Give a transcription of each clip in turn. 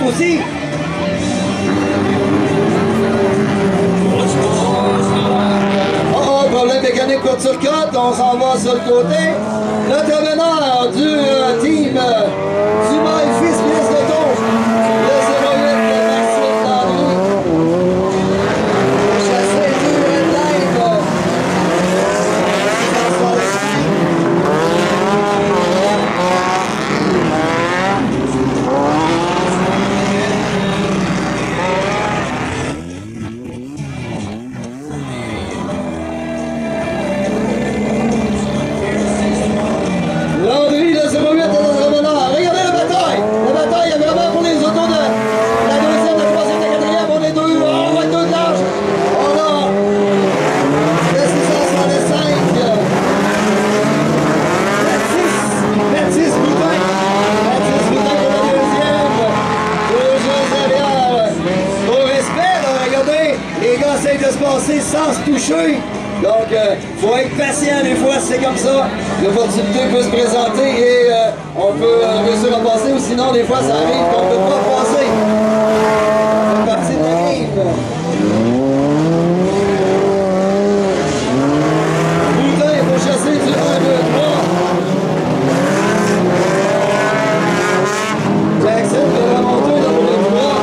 aussi. Oh, problème mécanique pour Turcotte, on s'en va sur le côté. L'intervenant du team Dumas et Fils pièce de tour, le 08 de Maxime Landry. Chassé du Red Light. Landry, le 08 est intervenant. Regardez la bataille! La bataille est vraiment pour les autos de la deuxième, de troisième, de quatrième. On est deux, on va être deux de large. On a le 665. Baptiste Boutin. Baptiste Boutin pour la deuxième. Toujours derrière. Au respect, là, regardez, les gars essayent de se passer sans se toucher. Donc, faut être patient des fois, c'est comme ça. L'opportunité peut se présenter et on peut réussir à passer, ou sinon, des fois, ça arrive qu'on ne peut pas passer. C'est parti de la game. Boutin, il faut chasser du 1, 2, 3. Jackson va remonter dans le 3.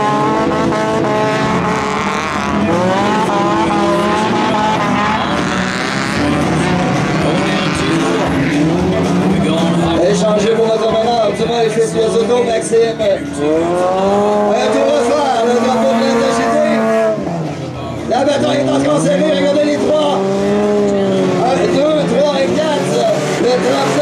Échangé pour notre meneur, Dumas et Fils les autos, Maxime. Un tour à faire, le drapeau de l'intensité. La bataille est encore serrée, regardez les 3. 1, 2, 3 et 4. Le 37.